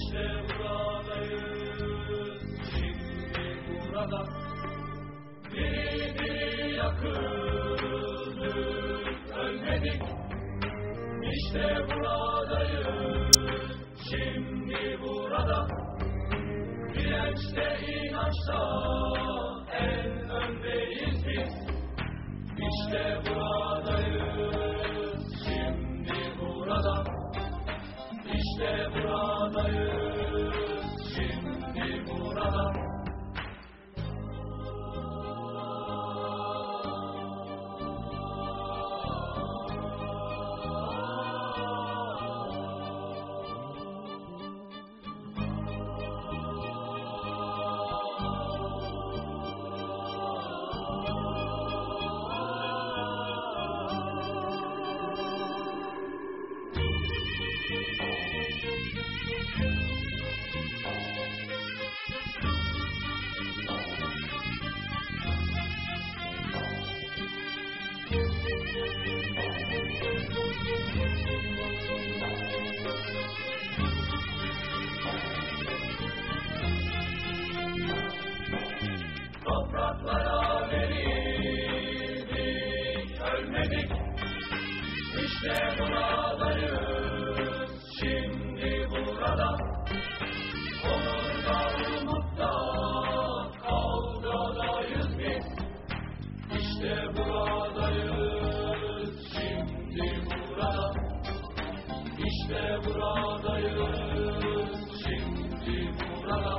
İşte buradayız, şimdi burada. Birbiri yakındık, ölmedik. İşte buradayız, şimdi burada. Dirençte, inançta en öndeyiz biz. İşte buradayız, şimdi burada. İşte buradayız, şimdi burada. Topraklara verildik, ölmedik. İşte buradayız, şimdi burada. Onurda, umutta, kavgadayız biz. İşte buradayız, şimdi burada. İşte buradayız, şimdi burada.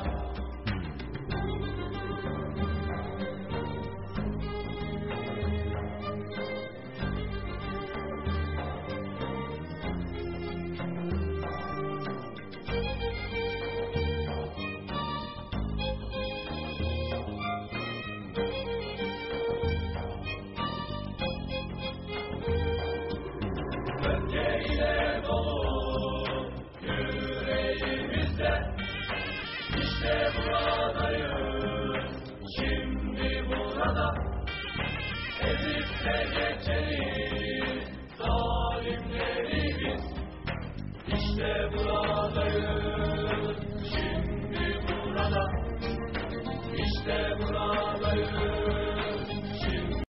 Öfkeyle dolu yüreğimizde. İşte buradayız, şimdi burada. Ezip de geçeriz zalimleri biz. İşte burada.